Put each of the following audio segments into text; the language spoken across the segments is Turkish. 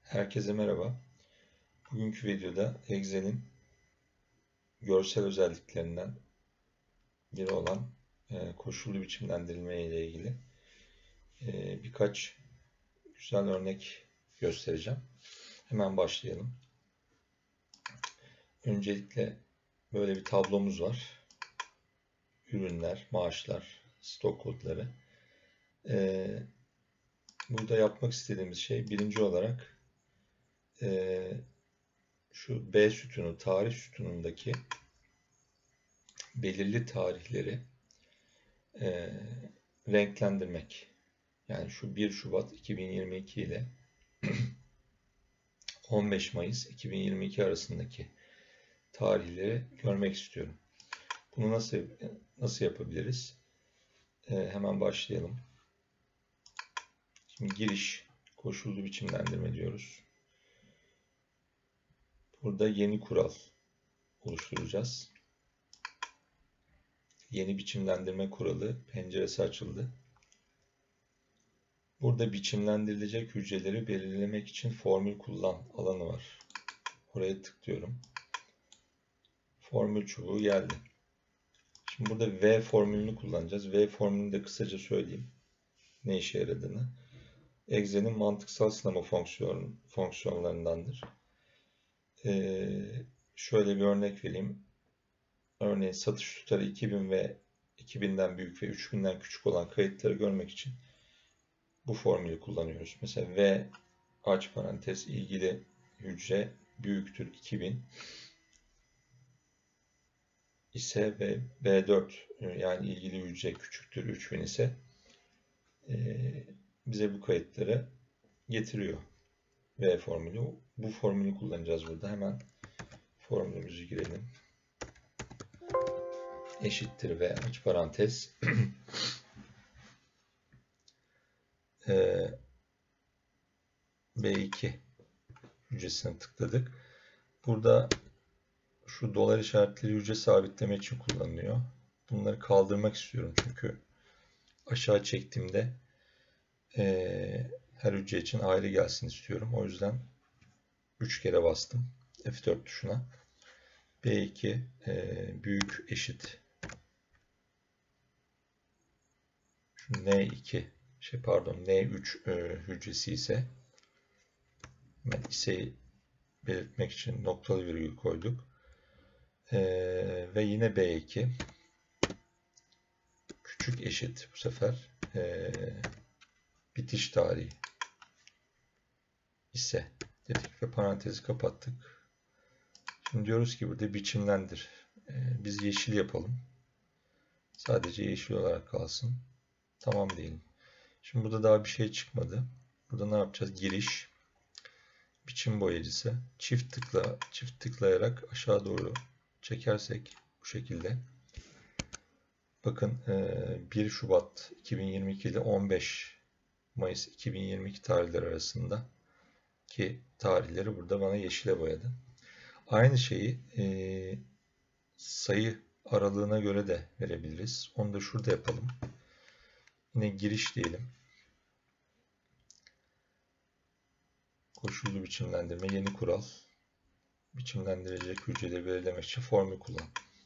Herkese merhaba. Bugünkü videoda Excel'in görsel özelliklerinden biri olan koşullu biçimlendirme ile ilgili birkaç güzel örnek göstereceğim. Hemen başlayalım. Öncelikle böyle bir tablomuz var. Ürünler, maaşlar, stok kodları. Burada yapmak istediğimiz şey birinci olarak şu B sütunu, tarih sütunundaki belirli tarihleri renklendirmek. Yani şu 1 Şubat 2022 ile 15 Mayıs 2022 arasındaki tarihleri görmek istiyorum. Bunu nasıl yapabiliriz? Hemen başlayalım. Şimdi giriş, koşullu biçimlendirme diyoruz. Burada yeni kural oluşturacağız. Yeni biçimlendirme kuralı penceresi açıldı. Burada biçimlendirilecek hücreleri belirlemek için formül kullan alanı var. Oraya tıklıyorum. Formül çubuğu geldi. Şimdi burada V formülünü kullanacağız. V formülünü de kısaca söyleyeyim ne işe yaradığını. Excel'in mantıksal sınama fonksiyonlarındandır. Şöyle bir örnek vereyim. Örneğin satış tutarı 2000 ve 2000'den büyük ve 3000'den küçük olan kayıtları görmek için bu formülü kullanıyoruz. Mesela V aç parantez ilgili hücre büyüktür 2000 ise ve B4 yani ilgili hücre küçüktür 3000 ise bize bu kayıtları getiriyor. V formülü. Bu formülü kullanacağız burada. Hemen formülümüzü girelim. Eşittir V aç parantez B2 hücresine tıkladık. Burada şu dolar işaretleri hücre sabitleme için kullanılıyor. Bunları kaldırmak istiyorum çünkü aşağı çektiğimde her hücre için ayrı gelsin istiyorum. O yüzden 3 kere bastım F4 tuşuna. B2 büyük eşit şu N2 N3 hücresi ise belirtmek için noktalı virgül koyduk. Ve yine B2 küçük eşit bu sefer bitiş tarihi ise dedik ve parantezi kapattık. Şimdi diyoruz ki burada biçimlendir. Biz yeşil yapalım. Sadece yeşil olarak kalsın. Tamam diyelim. Şimdi burada daha bir şey çıkmadı. Burada ne yapacağız? Giriş, biçim boyayıcısı. Çift tıklayarak aşağı doğru çekersek bu şekilde. Bakın 1 Şubat 2022 ile 15 Mayıs 2022 tarihleri arasında ki tarihleri burada bana yeşile boyadı. Aynı şeyi sayı aralığına göre de verebiliriz. Onu da şurada yapalım. Yine giriş diyelim. Koşullu biçimlendirme, yeni kural. Biçimlendirecek hücreleri belirlemek için formül kullan.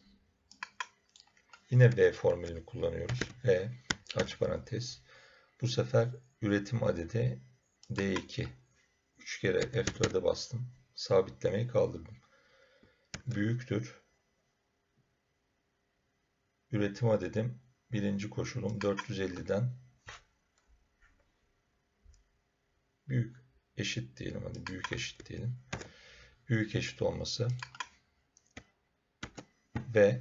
Yine V formülünü kullanıyoruz. V aç parantez. Bu sefer üretim adedi D2. 3 kere F4'e bastım. Sabitlemeyi kaldırdım. Büyüktür. Üretim adedim birinci koşulum 450'den büyük eşit diyelim. Hadi büyük eşit diyelim. Büyük eşit olması ve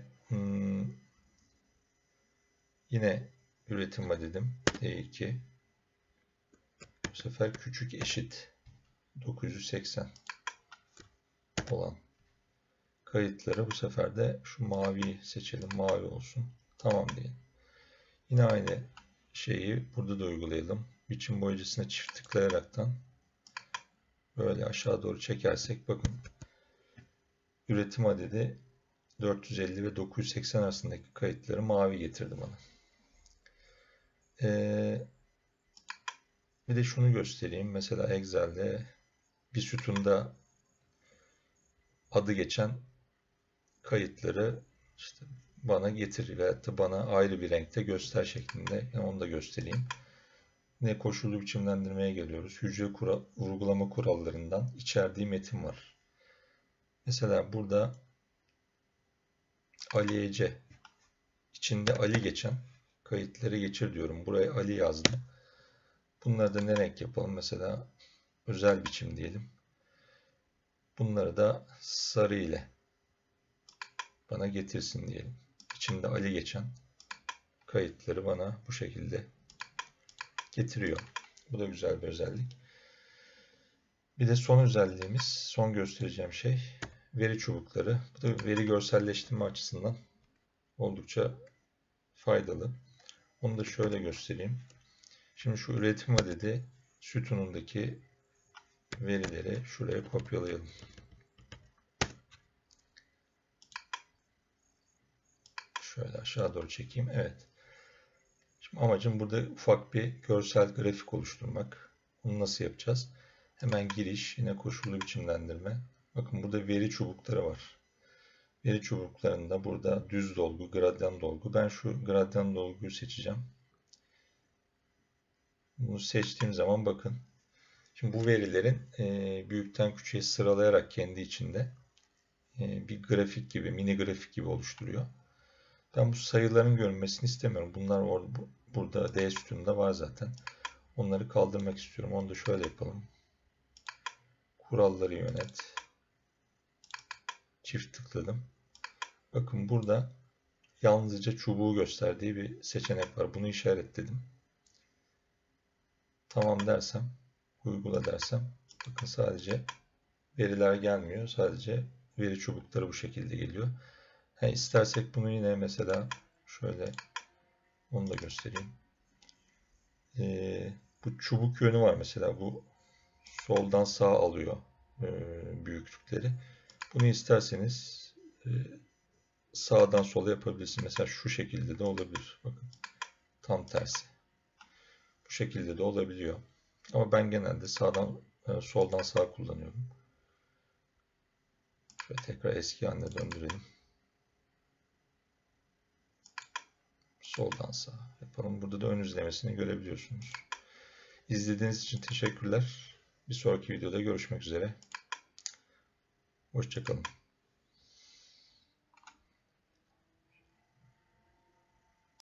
yine üretim adedim D2 bu sefer küçük eşit 980 olan kayıtları bu sefer de şu maviyi seçelim. Mavi olsun. Tamam diyelim. Yine aynı şeyi burada da uygulayalım. Biçim boyacısına çift tıklayaraktan böyle aşağı doğru çekersek bakın üretim adedi 450 ve 980 arasındaki kayıtları mavi getirdi bana. Bir de şunu göstereyim. Mesela Excel'de bir sütunda adı geçen kayıtları işte bana getir veyahut da bana ayrı bir renkte göster şeklinde. Yani onu da göstereyim. Yine koşullu biçimlendirmeye geliyoruz. Hücre vurgulama kurallarından içerdiği metin var. Mesela burada Ali Ece içinde Ali geçen kayıtları geçir diyorum. Buraya Ali yazdım. Bunları da ne renk yapalım? Mesela özel biçim diyelim. Bunları da sarı ile bana getirsin diyelim. İçinde Ali geçen kayıtları bana bu şekilde getiriyor. Bu da güzel bir özellik. Bir de son özelliğimiz, son göstereceğim şey veri çubukları. Bu da veri görselleştirme açısından oldukça faydalı. Onu da şöyle göstereyim. Şimdi şu üretim adedi sütunundaki verileri şuraya kopyalayalım. Şöyle aşağı doğru çekeyim. Evet. Şimdi amacım burada ufak bir görsel grafik oluşturmak. Bunu nasıl yapacağız? Hemen giriş, yine koşullu biçimlendirme. Bakın burada veri çubukları var. Veri çubuklarında burada düz dolgu, gradyan dolgu. Ben şu gradyan dolguyu seçeceğim. Bunu seçtiğim zaman bakın. Şimdi bu verilerin büyükten küçüğe sıralayarak kendi içinde bir grafik gibi, mini grafik gibi oluşturuyor. Ben bu sayıların görünmesini istemiyorum. Bunlar burada D sütununda var zaten. Onları kaldırmak istiyorum. Onu da şöyle yapalım. Kuralları yönet. Çift tıkladım. Bakın burada yalnızca çubuğu gösterdiği bir seçenek var. Bunu işaretledim. Tamam dersem, uygula dersem, bakın sadece veriler gelmiyor. Sadece veri çubukları bu şekilde geliyor. İstersek bunu yine mesela şöyle onu da göstereyim. Bu çubuk yönü var mesela. Bu soldan sağa alıyor büyüklükleri. Bunu isterseniz sağdan sola yapabilirsiniz. Mesela şu şekilde de olabilir. Bakın tam tersi. Bu şekilde de olabiliyor. Ama ben genelde sağdan soldan sağa kullanıyorum. Şöyle tekrar eski haline döndürelim. Soldan sağa yapalım. Burada da ön izlemesini görebiliyorsunuz. İzlediğiniz için teşekkürler. Bir sonraki videoda görüşmek üzere. Hoşça kalın.